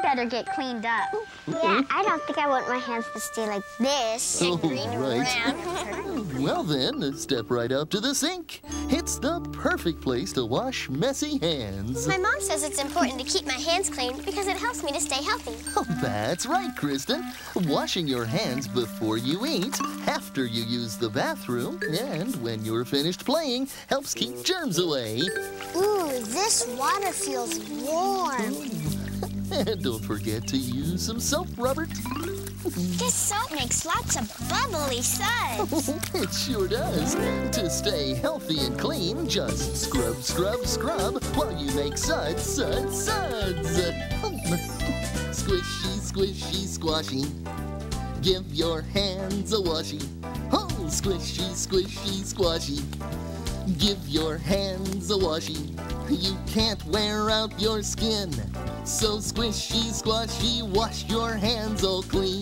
better get cleaned up. Yeah, I don't think I want my hands to stay like this. Oh, right. Well then, step right up to the sink. It's the perfect place to wash messy hands. My mom says it's important to keep my hands clean because it helps me to stay healthy. Oh, that's right, Kristen. Washing your hands before you eat, after you use the bathroom, and when you're finished playing helps keep germs away. Ooh, this water feels warm. And don't forget to use some soap, Robert. This soap makes lots of bubbly suds. It sure does. To stay healthy and clean, just scrub, scrub, scrub while you make suds, suds, suds. Squishy, squishy, squashy. Give your hands a washy. Oh, squishy, squishy, squashy. Give your hands a washy. You can't wear out your skin. So squishy, squashy, wash your hands all clean.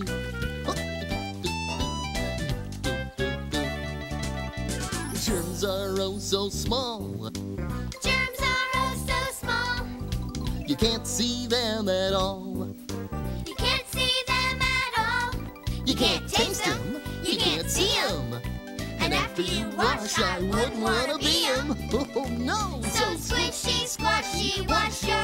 Germs are oh so small. Germs are oh so small. You can't see them at all. You can't see them at all. You can't taste them. You can't see them. And after you wash, I wouldn't want to be them. Oh no! So squishy, squashy, wash your